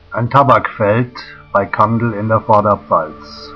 Ein Tabakfeld bei Kandel in der Vorderpfalz.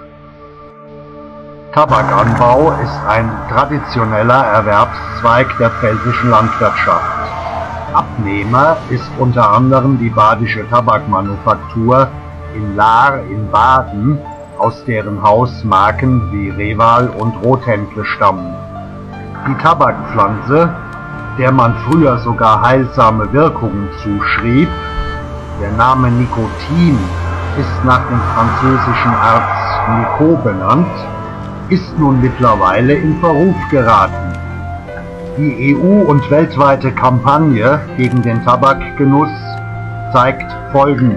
Tabakanbau ist ein traditioneller Erwerbszweig der pfälzischen Landwirtschaft. Abnehmer ist unter anderem die badische Tabakmanufaktur in Lahr in Baden, aus deren Haus Marken wie Reval und Rothändle stammen. Die Tabakpflanze, der man früher sogar heilsame Wirkungen zuschrieb, der Name Nikotin ist nach dem französischen Arzt Nicot benannt, ist nun mittlerweile in Verruf geraten. Die EU- und weltweite Kampagne gegen den Tabakgenuss zeigt Folgendes: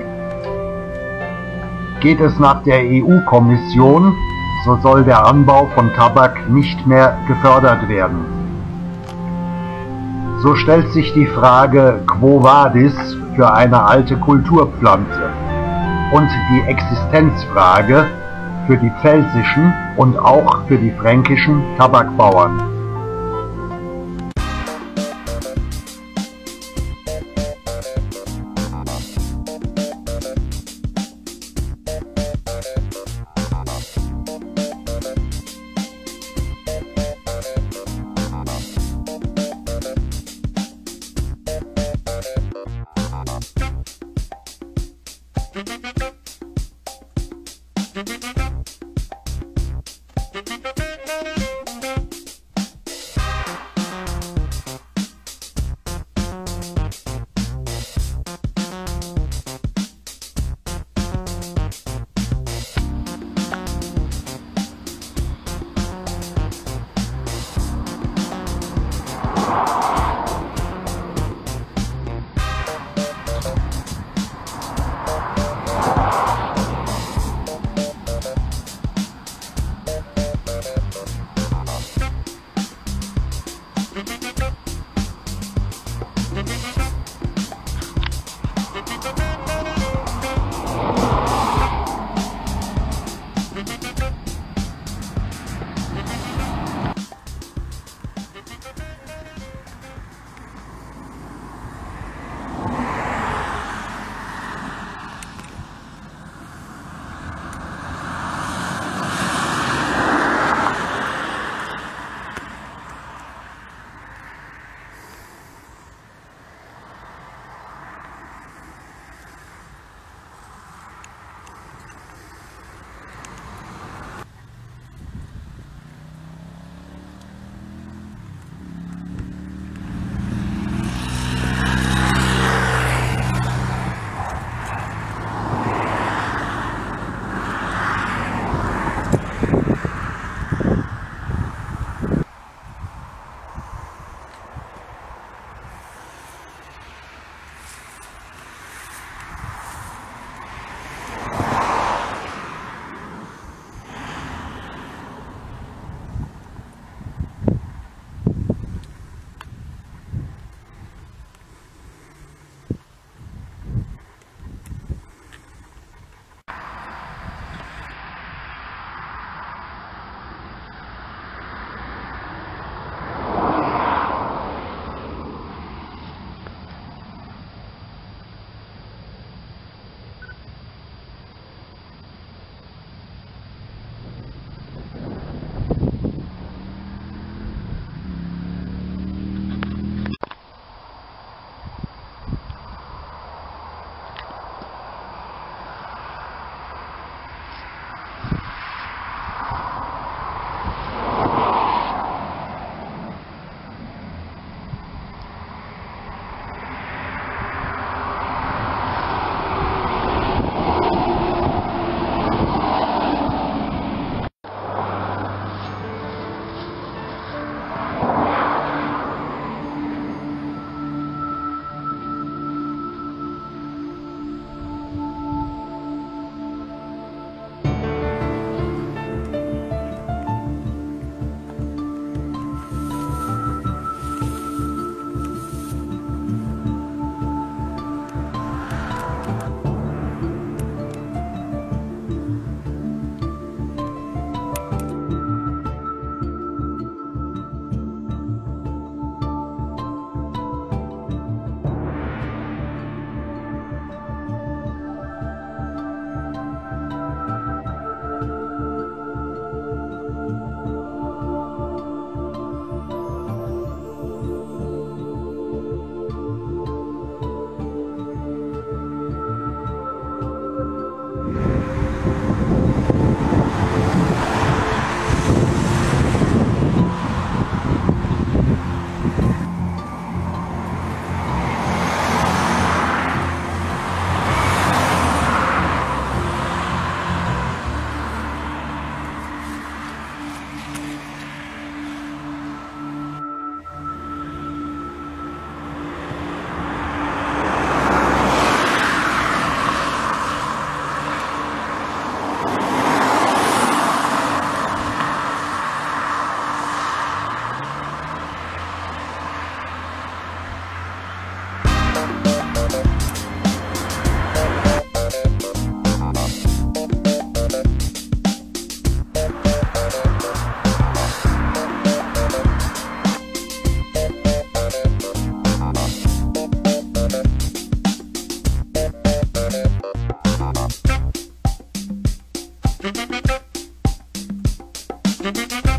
Geht es nach der EU-Kommission, so soll der Anbau von Tabak nicht mehr gefördert werden. So stellt sich die Frage Quo Vadis für eine alte Kulturpflanze und die Existenzfrage für die pfälzischen und auch für die fränkischen Tabakbauern. Musik